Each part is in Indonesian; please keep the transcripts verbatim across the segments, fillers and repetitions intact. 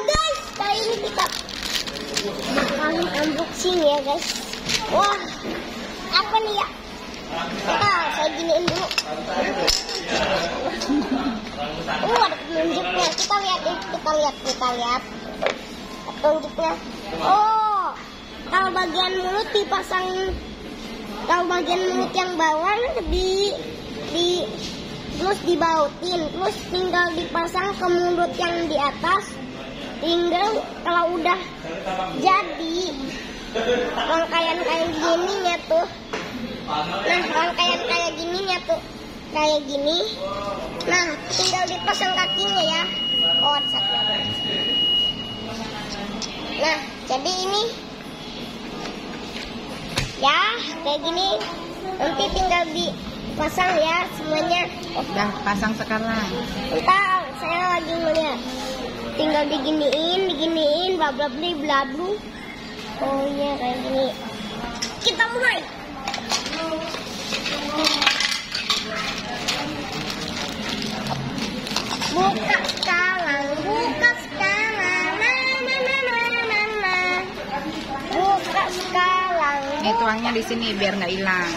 guys, kali ini kita bakalan unboxing ya guys. Wah, apa nih ya? Kita saya giniin dulu. Uh, ada penunjuknya. Kita lihat deh, kita lihat, kita lihat penunjuknya. Oh, kalau bagian mulut dipasang, kalau bagian mulut yang bawah di di terus dibautin, terus tinggal dipasang ke mulut yang di atas. Tinggal kalau udah jadi rangkaian kayak gininya tuh. Nah, rangkaian kayak gininya tuh, kayak gini. Nah, tinggal dipasang kakinya ya. Oh, satu. Nah, jadi ini ya kayak gini. Nanti tinggal dipasang ya semuanya. Oh, udah pasang sekarang. Entar saya lagi ngeliat. Tinggal diginiin, diginiin, bla bla bla bla bla. Oh iya kayak gini. Kita mulai. Buka sekarang, buka sekarang, na na na na na na. Buka sekarang. Ini tuangnya di sini biar nggak hilang.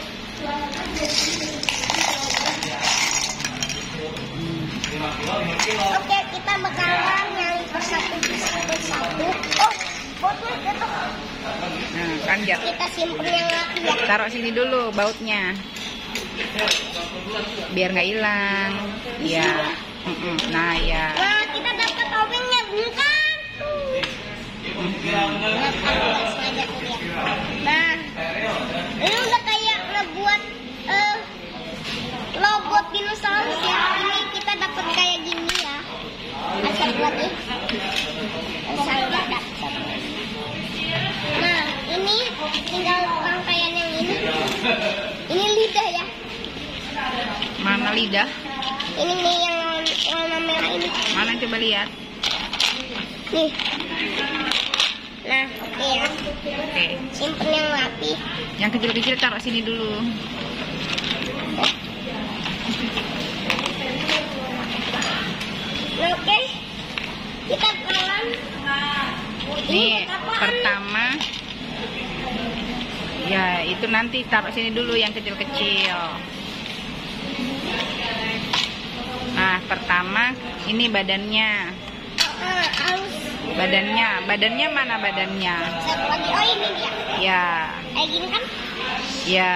Oke, kita bakalan yang persatu persatu. Oh, botol itu. Nah, kan ya. Kita simpen yang rapi ya. Taruh sini dulu bautnya, biar nggak hilang. Iya. Mm-mm. Nah ya. Nah, kita dapat obengnya bukan? Nah, ini udah kayak ngebuat uh, logo dinosaurus ya. Ini kita dapat kayak gini ya. Asal buat nih. Asal dapat. Nah, ini tinggal rangkaian yang ini. Ini lidah ya. Mana lidah? Ini nih yang warna merah ini. Mana coba lihat. Nih. Nah, oke okay ya. Oke. Simpen yang rapi. Yang kecil-kecil taruh sini dulu. Nah, oke. Okay. Kita pelan. Nih, pertama. Ya, itu nanti taruh sini dulu yang kecil-kecil. Nah, pertama ini badannya. Uh, harus. Badannya, badannya mana badannya? Satu lagi. Oh, ini dia. Ya. Kayak gini kan? Ya.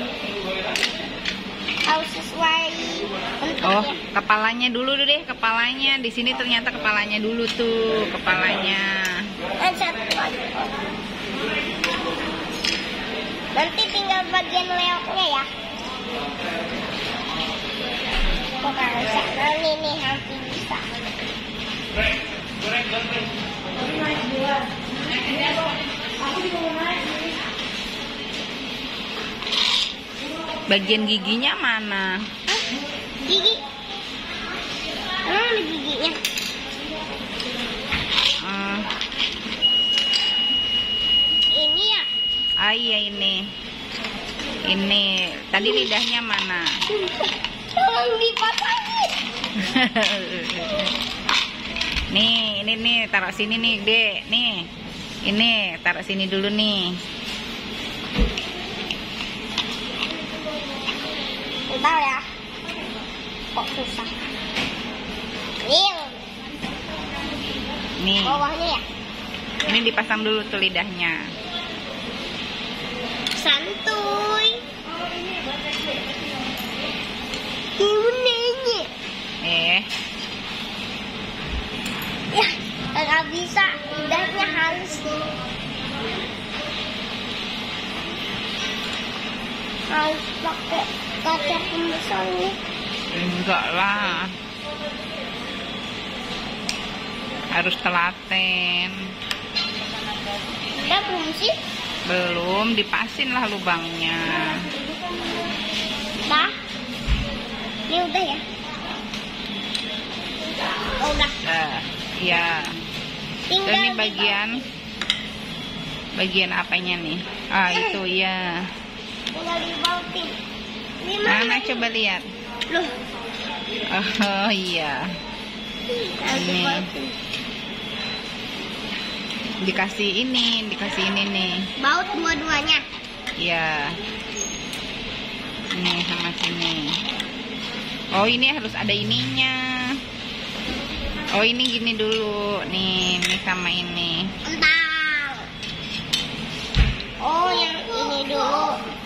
Harus sesuai bentuknya. Oh, kepalanya dulu deh, kepalanya. Di sini ternyata kepalanya dulu tuh, kepalanya. Dan satu lagi. Nanti tinggal bagian leoknya ya. Bukan bisa. Nah, ini nih hampir bisa. Bagian giginya mana? Hah? Gigi. Mana ada giginya? Hmm. Ini ya. Ah iya ini. Ini. Tadi lidahnya mana? Tolong dipasangin. Nih, ini nih, taruh sini nih, Dek. Nih. Ini, taruh sini dulu nih. Bentar ya. Kok susah. Nih. Nih. Bawahnya ya. Ini dipasang dulu tuh lidahnya. Santuy. Ini. Eh. Ya, nggak bisa. Lidahnya halus. Harus pakai kaca pembesar nih. Enggak lah. Harus telaten. Udah belum sih? Belum, dipasin lah lubangnya. Nah, ini udah ya? Oh, udah. Nah, ya. Tinggal Ini bagian bagian apanya nih? Ah, itu ya. Tinggal dibautin. Gimana? Mana coba lihat. Loh. Oh iya. Tinggal Ini. dibautin. Dikasih ini, dikasih ini nih. Baut dua-duanya. Iya. Ini sama sini. Oh, ini harus ada ininya. Oh, ini gini dulu. Nih, ini sama ini. Entang. Oh, yang ini dulu.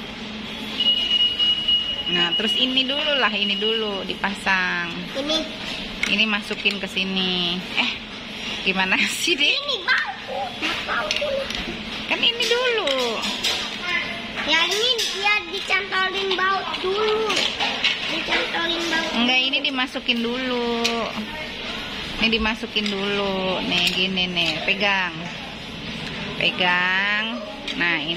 Nah, terus ini dulu lah, ini dulu dipasang. Ini. Ini masukin ke sini. Eh, gimana sih, Dek? Ini baut. Baut. Kan ini dulu. Ya ini dia dicantolin baut dulu. Dicantolin baut. Enggak, ini dimasukin dulu. Ini dimasukin dulu. Nih, gini nih, pegang. Pegang. Nah, ini